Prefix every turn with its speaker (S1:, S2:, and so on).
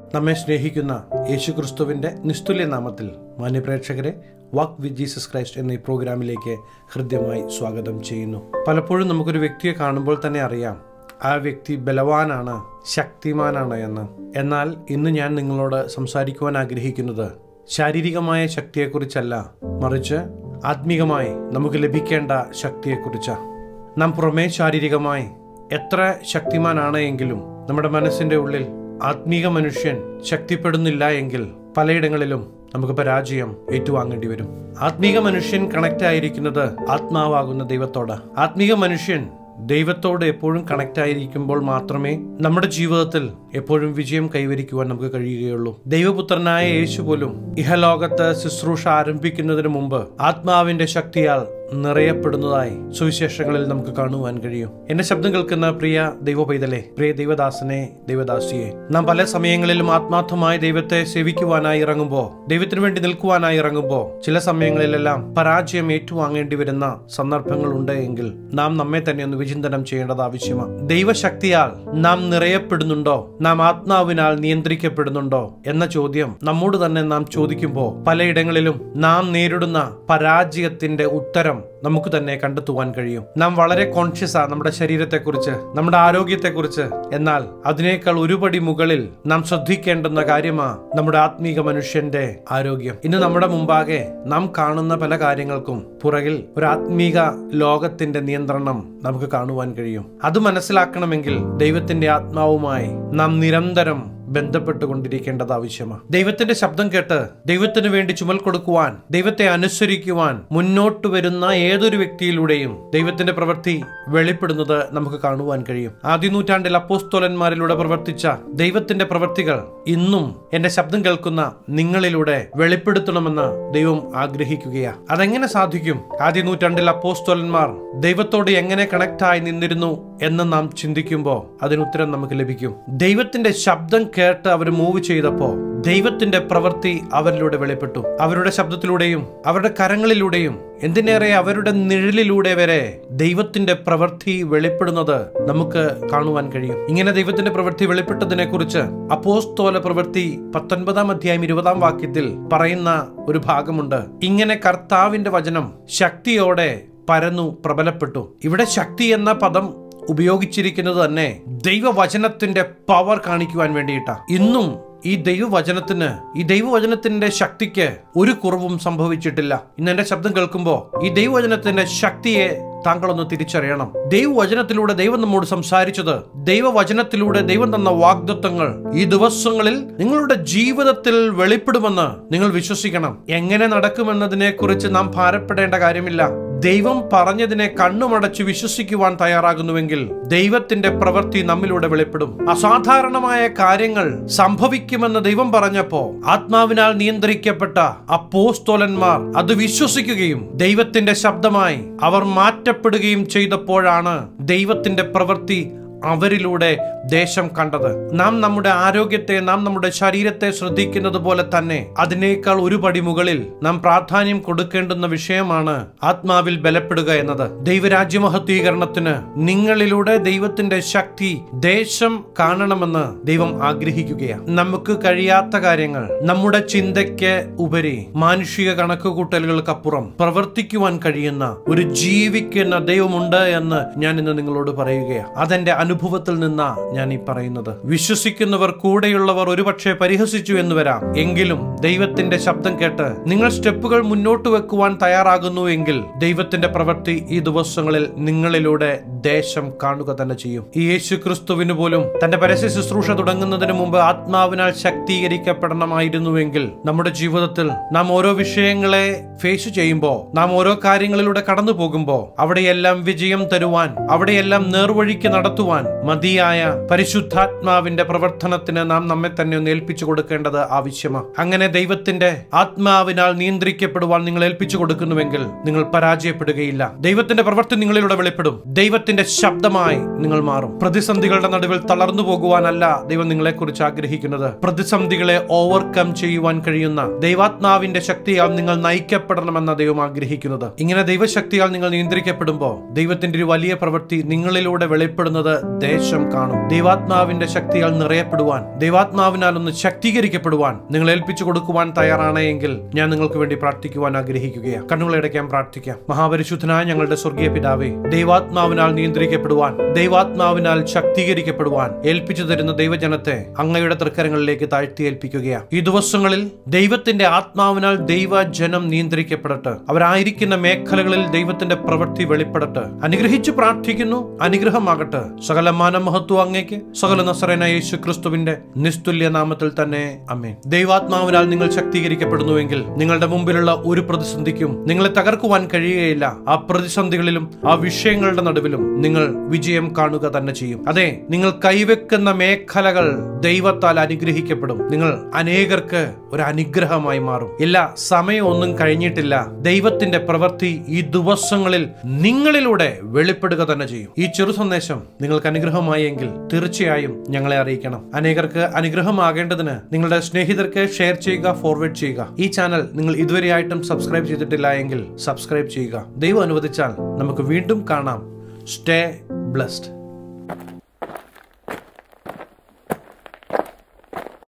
S1: നമ്മെ സ്നേഹിക്കുന്ന യേശുക്രിസ്തുവിന്റെ നിസ്തുല്യ നാമത്തിൽ മാന്യപ്രേക്ഷകരെ വാക്ക് വിത്ത് ജീസസ് ക്രൈസ്റ്റ് എന്ന ഈ പ്രോഗ്രാമിലേക്ക് ഹൃദ്യമായി സ്വാഗതം ചെയ്യുന്നു. പലപ്പോഴും നമുക്കൊരു വ്യക്തിയെ കാണുമ്പോൾ തന്നെ അറിയാം ആ വ്യക്തി ബലവാനാണ്, ശക്തിമാനാണ് എന്ന്. എന്നാൽ ഇന്ന് ഞാൻ നിങ്ങളോട് സംസാരിക്കുവാൻ ആഗ്രഹിക്കുന്നത് ശാരീരികമായ ശക്തിയെക്കുറിച്ചല്ല, മറിച്ച് ആത്മീകമായി നമുക്ക് ലഭിക്കേണ്ട ശക്തിയെക്കുറിച്ചാണ്. നാം പുറമേ ശാരീരികമായി എത്ര ശക്തിമാനാണ് എങ്കിലും നമ്മുടെ മനസ്സിന്റെ ഉള്ളിൽ ആത്മീക മനുഷ്യൻ ശക്തിപ്പെടുന്നില്ല എങ്കിൽ പലയിടങ്ങളിലും നമുക്ക് പരാജയം ഏറ്റുവാങ്ങേണ്ടി വരും. ആത്മീക മനുഷ്യൻ കണക്റ്റ് ആയിരിക്കുന്നത് ആത്മാവാകുന്ന ദൈവത്തോട്. ആത്മീക മനുഷ്യൻ ദൈവത്തോട് എപ്പോഴും കണക്റ്റ് ആയിരിക്കുമ്പോൾ മാത്രമേ നമ്മുടെ ജീവിതത്തിൽ എപ്പോഴും വിജയം കൈവരിക്കുവാൻ നമുക്ക് കഴിയുകയുള്ളൂ. ദൈവപുത്രനായ യേശു പോലും ഇഹലോകത്ത് ശുശ്രൂഷ ആരംഭിക്കുന്നതിന് മുമ്പ് ആത്മാവിന്റെ ശക്തിയാൽ നിറയപ്പെടുന്നതായി സുവിശേഷങ്ങളിൽ നമുക്ക് കാണുവാൻ കഴിയും. എന്റെ ശബ്ദം കേൾക്കുന്ന പ്രിയ ദൈവ പൈതലേ, പ്രിയ ദൈവദാസനെ, ദൈവദാസിയെ, നാം പല സമയങ്ങളിലും ആത്മാർത്ഥമായി ദൈവത്തെ സേവിക്കുവാനായി ഇറങ്ങുമ്പോൾ, ദൈവത്തിന് വേണ്ടി നിൽക്കുവാനായി ഇറങ്ങുമ്പോൾ ചില സമയങ്ങളിലെല്ലാം പരാജയം ഏറ്റുവാങ്ങേണ്ടി വരുന്ന സന്ദർഭങ്ങൾ ഉണ്ട് എങ്കിൽ നാം നമ്മെ തന്നെ ഒന്ന് വിചിന്തനം ചെയ്യേണ്ടത് ആവശ്യമാണ്. ദൈവശക്തിയാൽ നാം നിറയപ്പെടുന്നുണ്ടോ, നാം ആത്മാവിനാൽ നിയന്ത്രിക്കപ്പെടുന്നുണ്ടോ എന്ന ചോദ്യം നമ്മോട് തന്നെ നാം ചോദിക്കുമ്പോൾ പലയിടങ്ങളിലും നാം നേരിടുന്ന പരാജയത്തിന്റെ ഉത്തരം നമുക്ക് തന്നെ കണ്ടെത്തുവാൻ കഴിയും. നാം വളരെ കോൺഷ്യസാ നമ്മുടെ ശരീരത്തെക്കുറിച്ച്, നമ്മുടെ ആരോഗ്യത്തെക്കുറിച്ച്. എന്നാൽ അതിനേക്കാൾ ഒരുപടി മുകളിൽ നാം ശ്രദ്ധിക്കേണ്ടുന്ന കാര്യമാ നമ്മുടെ ആത്മീക മനുഷ്യന്റെ ആരോഗ്യം. ഇന്ന് നമ്മുടെ മുമ്പാകെ നാം കാണുന്ന പല കാര്യങ്ങൾക്കും പുറകിൽ ഒരു ആത്മീക ലോകത്തിന്റെ നിയന്ത്രണം നമുക്ക് കാണുവാൻ കഴിയും. അത് മനസ്സിലാക്കണമെങ്കിൽ ദൈവത്തിന്റെ ആത്മാവുമായി നാം നിരന്തരം ബന്ധപ്പെട്ടുകൊണ്ടിരിക്കേണ്ടത് ആവശ്യമാണ്. ദൈവത്തിന്റെ ശബ്ദം കേട്ട് ദൈവത്തിന് വേണ്ടി ചുമൽ കൊടുക്കുവാൻ, ദൈവത്തെ അനുസരിക്കുവാൻ മുന്നോട്ട് വരുന്ന ഏതൊരു വ്യക്തിയിലൂടെയും ദൈവത്തിന്റെ പ്രവൃത്തി വെളിപ്പെടുന്നത് നമുക്ക് കാണുവാൻ കഴിയും. ആദ്യ നൂറ്റാണ്ടിൽ അപ്പോസ്തലന്മാരിലൂടെ പ്രവർത്തിച്ച ദൈവത്തിന്റെ പ്രവൃത്തികൾ ഇന്നും എന്റെ ശബ്ദം കേൾക്കുന്ന നിങ്ങളിലൂടെ വെളിപ്പെടുത്തണമെന്ന് ദൈവം ആഗ്രഹിക്കുകയാ. അതെങ്ങനെ സാധിക്കും? ആദ്യ നൂറ്റാണ്ടിൽ അപ്പോസ്തലന്മാർ ദൈവത്തോട് എങ്ങനെ കണക്റ്റായി നിന്നിരുന്നു എന്ന് നാം ചിന്തിക്കുമ്പോൾ അതിനുത്തരം നമുക്ക് ലഭിക്കും. ദൈവത്തിന്റെ ശബ്ദം കേട്ട് അവർ മൂവ് ചെയ്തപ്പോ ദൈവത്തിന്റെ പ്രവൃത്തി അവരിലൂടെ വെളിപ്പെട്ടു. അവരുടെ ശബ്ദത്തിലൂടെയും അവരുടെ കരങ്ങളിലൂടെയും എന്തിനേറെ അവരുടെ നിഴലിലൂടെ വരെ ദൈവത്തിന്റെ പ്രവൃത്തി വെളിപ്പെടുന്നത് നമുക്ക് കാണുവാൻ കഴിയും. ഇങ്ങനെ ദൈവത്തിന്റെ പ്രവൃത്തി വെളിപ്പെട്ടതിനെ കുറിച്ച് അപ്പോസ്തല പ്രവൃത്തി 19 അധ്യായം 20 വാക്യത്തിൽ പറയുന്ന ഒരു ഭാഗമുണ്ട്. ഇങ്ങനെ കർത്താവിന്റെ വചനം ശക്തിയോടെ പരന്നു പ്രബലപ്പെട്ടു. ഇവിടെ ശക്തി എന്ന പദം ഉപയോഗിച്ചിരിക്കുന്നത് തന്നെ ദൈവവചനത്തിന്റെ പവർ കാണിക്കുവാൻ വേണ്ടിയിട്ടാ. ഇന്നും ഈ ദൈവവചനത്തിന്റെ ശക്തിക്ക് ഒരു കുറവും സംഭവിച്ചിട്ടില്ല. ഇന്ന് എന്റെ ശബ്ദം കേൾക്കുമ്പോൾ ഈ ദൈവവചനത്തിന്റെ ശക്തിയെ താങ്കളൊന്ന് തിരിച്ചറിയണം. ദൈവവചനത്തിലൂടെ ദൈവം നമ്മോട് സംസാരിച്ചത്, ദൈവവചനത്തിലൂടെ ദൈവം തന്ന വാഗ്ദത്തങ്ങൾ ഈ ദിവസങ്ങളിൽ നിങ്ങളുടെ ജീവിതത്തിൽ വെളിപ്പെടുമെന്ന് നിങ്ങൾ വിശ്വസിക്കണം. എങ്ങനെ നടക്കുമെന്നതിനെ കുറിച്ച് നാം ഭാരപ്പെടേണ്ട കാര്യമില്ല. ദൈവം പറഞ്ഞതിനെ കണ്ണുമടച്ച് വിശ്വസിക്കുവാൻ തയ്യാറാകുന്നുവെങ്കിൽ ദൈവത്തിന്റെ പ്രവൃത്തി നമ്മിലൂടെ വെളിപ്പെടും. അസാധാരണമായ കാര്യങ്ങൾ സംഭവിക്കുമെന്ന് ദൈവം പറഞ്ഞപ്പോ ആത്മാവിനാൽ നിയന്ത്രിക്കപ്പെട്ട അപ്പോസ്തലന്മാർ അത് വിശ്വസിക്കുകയും ദൈവത്തിന്റെ ശബ്ദമായി അവർ മാറ്റപ്പെടുകയും ചെയ്തപ്പോഴാണ് ദൈവത്തിന്റെ പ്രവൃത്തി അവരിലൂടെ ദേശം കണ്ടത്. നാം നമ്മുടെ ആരോഗ്യത്തെ, നാം നമ്മുടെ ശരീരത്തെ ശ്രദ്ധിക്കുന്നത് പോലെ തന്നെ അതിനേക്കാൾ ഒരു പടി മുകളിൽ നാം പ്രാധാന്യം കൊടുക്കേണ്ടുന്ന വിഷയമാണ് ആത്മാവിൽ ബലപ്പെടുക എന്നത്. ദൈവരാജ്യമഹത്വീകരണത്തിന് നിങ്ങളിലൂടെ ദൈവത്തിന്റെ ശക്തി ദേശം കാണണമെന്ന് ദൈവം ആഗ്രഹിക്കുകയാണ്. നമുക്ക് കഴിയാത്ത കാര്യങ്ങൾ നമ്മുടെ ചിന്തയ്ക്ക് ഉപരി മാനുഷിക കണക്കുകൂട്ടലുകൾക്കപ്പുറം പ്രവർത്തിക്കുവാൻ കഴിയുന്ന ഒരു ജീവിക്കുന്ന ദൈവമുണ്ട് എന്ന് ഞാൻ ഇന്ന് നിങ്ങളോട് പറയുകയാണ്. അതെന്റെ അനുഭവത്തിൽ നിന്നാ ഞാൻ ഈ പറയുന്നത്. വിശ്വസിക്കുന്നവർ, കൂടെയുള്ളവർ ഒരുപക്ഷെ പരിഹസിച്ചു എന്ന് വരാം. എങ്കിലും ദൈവത്തിന്റെ ശബ്ദം കേട്ട് നിങ്ങൾ സ്റ്റെപ്പുകൾ മുന്നോട്ട് വെക്കുവാൻ തയ്യാറാകുന്നു എങ്കിൽ ദൈവത്തിന്റെ പ്രവൃത്തി ഈ ദിവസങ്ങളിൽ നിങ്ങളിലൂടെ ദേശം കാണുക തന്നെ ചെയ്യും. ഈ യേശു ക്രിസ്തുവിന് പോലും തന്റെ പരസ്യ ശുശ്രൂഷ തുടങ്ങുന്നതിന് മുമ്പ് ആത്മാവിനാൽ ശക്തീകരിക്കപ്പെടണമായിരുന്നുവെങ്കിൽ നമ്മുടെ ജീവിതത്തിൽ നാം ഓരോ വിഷയങ്ങളെ ഫേസ് ചെയ്യുമ്പോൾ, നാം ഓരോ കാര്യങ്ങളിലൂടെ കടന്നു പോകുമ്പോൾ അവിടെയെല്ലാം വിജയം തരുവാൻ, അവിടെയെല്ലാം നേർവഴിക്ക് നടത്തുവാൻ മതിയായ പരിശുദ്ധാത്മാവിന്റെ പ്രവർത്തനത്തിന് നാം നമ്മെ തന്നെ ഒന്ന് ഏൽപ്പിച്ചു കൊടുക്കേണ്ടത് ആവശ്യമാണ്. അങ്ങനെ ദൈവത്തിന്റെ ആത്മാവിനാൽ നിയന്ത്രിക്കപ്പെടുവാൻ നിങ്ങൾ ഏൽപ്പിച്ചു കൊടുക്കുന്നുവെങ്കിൽ നിങ്ങൾ പരാജയപ്പെടുകയില്ല. ദൈവത്തിന്റെ പ്രവൃത്തി നിങ്ങളിലൂടെ വെളിപ്പെടും. ദൈവത്തിന്റെ ശബ്ദമായി നിങ്ങൾ മാറും. പ്രതിസന്ധികളുടെ നടുവിൽ തളർന്നു പോകുവാനല്ല ദൈവം നിങ്ങളെ കുറിച്ച് ആഗ്രഹിക്കുന്നത്. പ്രതിസന്ധികളെ ഓവർകം ചെയ്യുവാൻ കഴിയുന്ന ദൈവാത്മാവിന്റെ ശക്തിയാൽ നിങ്ങൾ നയിക്കപ്പെടണമെന്ന ദൈവം ആഗ്രഹിക്കുന്നത്. ഇങ്ങനെ ദൈവശക്തിയാൽ നിങ്ങൾ നിയന്ത്രിക്കപ്പെടുമ്പോൾ ദൈവത്തിന്റെ ഒരു വലിയ പ്രവൃത്തി നിങ്ങളിലൂടെ വെളിപ്പെടുന്നത് ദേശം കാണും. ദൈവാത്മാവിന്റെ ശക്തിയാൽ നിറയപ്പെടുവാൻ, ദൈവാത്മാവിനാൽ ഒന്ന് ശക്തീകരിക്കപ്പെടുവാൻ നിങ്ങൾ ഏൽപ്പിച്ചു കൊടുക്കുവാൻ തയ്യാറാണെങ്കിൽ ഞാൻ നിങ്ങൾക്ക് വേണ്ടി പ്രാർത്ഥിക്കുവാൻ ആഗ്രഹിക്കുകയാണ്. കണ്ണുകളടയ്ക്കാൻ പ്രാർത്ഥിക്കാം. മഹാപരിശുദ്ധനായ ഞങ്ങളുടെ സ്വർഗീയ പിതാവേ, ദൈവാത്മാവിനാൽ നിയന്ത്രിക്കപ്പെടുവാൻ, ദൈവാത്മാവിനാൽ ശക്തീകരിക്കപ്പെടുവാൻ ഏൽപ്പിച്ചു തരുന്ന ദൈവജനത്തെ അങ്ങയുടെ തൃക്കരങ്ങളിലേക്ക് താഴ്ത്തി ഏൽപ്പിക്കുകയാണ്. ഈ ദിവസങ്ങളിൽ ദൈവത്തിന്റെ ആത്മാവിനാൽ ദൈവജനം നിയന്ത്രിക്കപ്പെടട്ടെ. അവരായിരിക്കുന്ന മേഖലകളിൽ ദൈവത്തിന്റെ പ്രവൃത്തി വെളിപ്പെടട്ടെ. അനുഗ്രഹിച്ചു പ്രാർത്ഥിക്കുന്നു. അനുഗ്രഹമാകട്ടെ. സകല മാനമഹത്വം അങ്ങേക്ക്, സകല നസറേനായ യേശു ക്രിസ്തുവിന്റെ നിസ്തുല്യ നാമത്തിൽ തന്നെ ആമേൻ. ദൈവാത്മാവിനാൽ നിങ്ങൾ ശക്തീകരിക്കപ്പെടുന്നുവെങ്കിൽ നിങ്ങളുടെ മുമ്പിലുള്ള ഒരു പ്രതിസന്ധിക്കും നിങ്ങളെ തകർക്കുവാൻ കഴിയുകയില്ല. ആ പ്രതിസന്ധികളിലും ആ വിഷയങ്ങളുടെ നടുവിലും നിങ്ങൾ വിജയം കാണുക തന്നെ ചെയ്യും. അതെ, നിങ്ങൾ കൈവെക്കുന്ന മേഖലകൾ ദൈവത്താൽ അനുഗ്രഹിക്കപ്പെടും. നിങ്ങൾ അനേകർക്ക് ഒരു അനുഗ്രഹമായി മാറും. ഇല്ല, സമയമൊന്നും കഴിഞ്ഞിട്ടില്ല. ദൈവത്തിന്റെ പ്രവൃത്തി ഈ ദിവസങ്ങളിൽ നിങ്ങളിലൂടെ വെളിപ്പെടുക തന്നെ ചെയ്യും. ഈ ചെറു സന്ദേശം നിങ്ങൾക്ക് അനുഗ്രഹമായി എങ്കിൽ തീർച്ചയായും ഞങ്ങളെ അറിയിക്കണം. അനേകർക്ക് അനുഗ്രഹമാകേണ്ടതിന് നിങ്ങളുടെ സ്നേഹിതർക്ക് ഷെയർ ചെയ്യുക, ഫോർവേഡ് ചെയ്യുക. ഈ ചാനൽ നിങ്ങൾ ഇതുവരെയായിട്ടും സബ്സ്ക്രൈബ് ചെയ്തിട്ടില്ല എങ്കിൽ സബ്സ്ക്രൈബ് ചെയ്യുക. ദൈവം അനുവദിച്ചാൽ നമുക്ക് വീണ്ടും കാണാം. Stay blessed.